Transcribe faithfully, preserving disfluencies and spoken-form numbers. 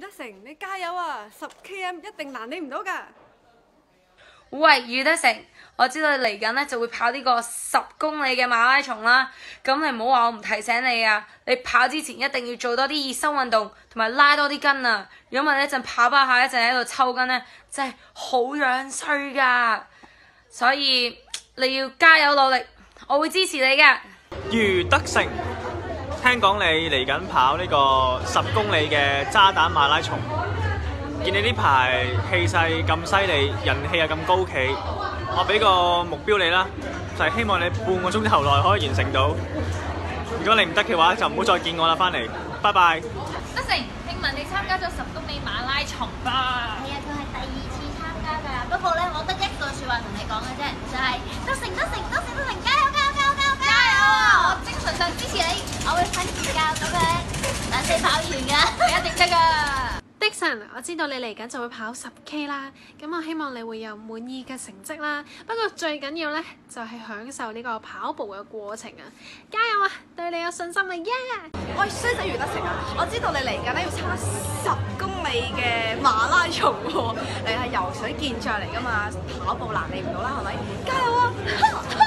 成，你加油啊！十 K M 一定難你唔到㗎。 喂，余德成，我知道你嚟緊咧就會跑呢個十公里嘅馬拉松啦。咁你唔好話我唔提醒你啊！你跑之前一定要做多啲熱身運動，同埋拉多啲筋啊！如果唔係一陣跑跑下一陣喺度抽筋咧，真係好樣衰噶。所以你要加油努力，我會支持你嘅。 余德成，聽講你嚟緊跑呢個十公里嘅渣打馬拉松。見你呢排氣勢咁犀利，人氣又咁高企，我俾個目標你啦，就係希望你半個鐘頭內可以完成到。如果你唔得嘅話，就唔好再見我啦，翻嚟，拜拜。 德成，聽聞你參加咗十公里馬拉松吧？ 係啊，佢係第二次參加㗎。不過咧，我得一句説話同你講嘅啫，就係德成，德成，德成，德成，加油，加油，加油，加油！加油啊！我精神上支持你，我會瞓住覺咁樣等你跑完㗎，你一定得㗎。 的神，我知道你嚟緊就會跑十 K 啦，咁我希望你會有滿意嘅成績啦。不過最緊要呢，就係享受呢個跑步嘅過程啊！加油啊！對你有信心啊！耶！ 喂，衰仔余德成啊！我知道你嚟緊咧要參加十公里嘅馬拉松喎，你係游水健將嚟㗎嘛，跑步難你唔到啦，係咪？加油啊！